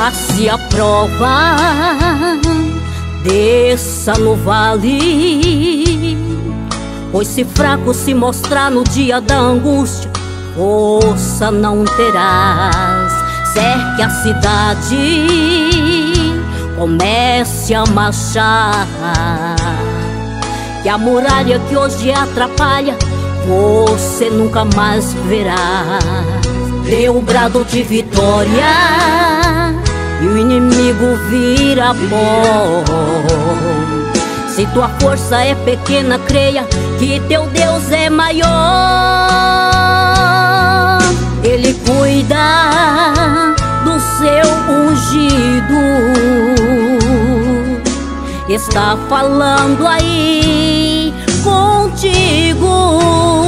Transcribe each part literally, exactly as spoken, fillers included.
passe a prova, desça no vale, pois se fraco se mostrar no dia da angústia, força não terás. Cerque a cidade, comece a marchar, que a muralha que hoje atrapalha, você nunca mais verá. Dê o brado de vitória e o inimigo vira pó. Se tua força é pequena, creia que teu Deus é maior. Ele cuida do seu ungido, está falando aí contigo.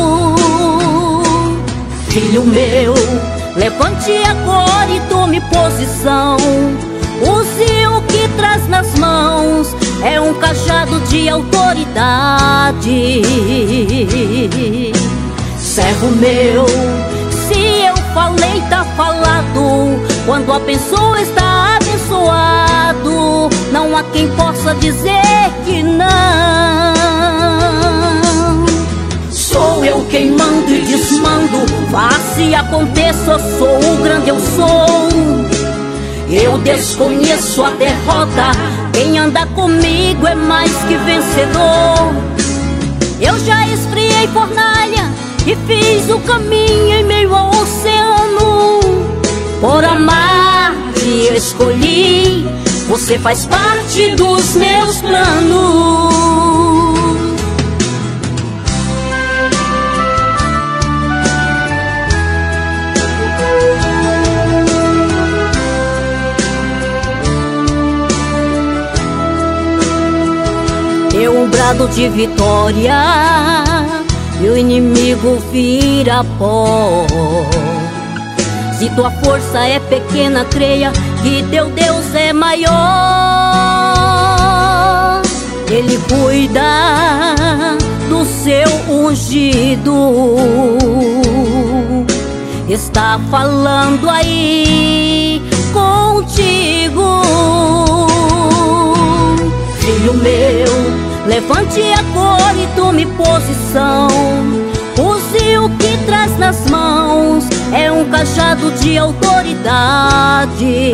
Filho meu, levante agora e tome posição. Use o que traz nas mãos, é um cajado de autoridade. Servo meu, se eu falei, tá falado. Quando a pessoa está abençoado, não há quem possa dizer que não. Sou eu quem mando e desmando, faça e aconteça, sou o grande eu sou. Eu desconheço a derrota, quem anda comigo é mais que vencedor. Eu já esfriei fornalha e fiz o caminho em meio ao oceano. Por amar te escolhi, você faz parte dos meus planos. Deu um brado de vitória e o inimigo vira pó. Se tua força é pequena, creia que teu Deus é maior. Ele cuida do seu ungido, está falando aí contigo. Filho meu, levante agora e tome posição. Use o que traz nas mãos, é um cajado de autoridade.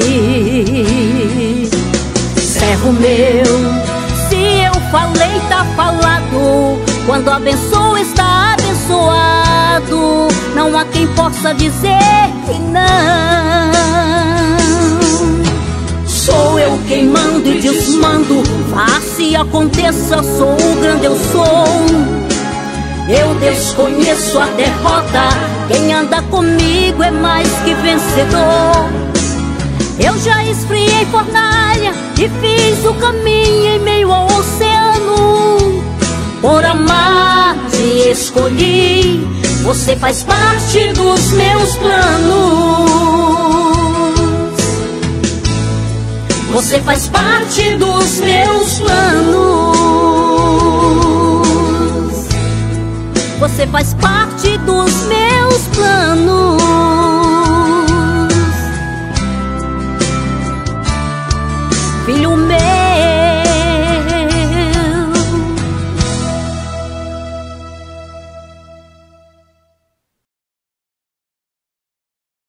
Servo meu, se eu falei, tá falado. Quando abençoo, está abençoado. Não há quem possa dizer que não. Sou eu quem mando e desmando, faça e aconteça, sou o grande eu sou. Eu desconheço a derrota, quem anda comigo é mais que vencedor. Eu já esfriei fornalha e fiz o caminho em meio ao oceano. Por amar te escolhi, você faz parte dos meus planos. Você faz parte dos meus planos. Você faz parte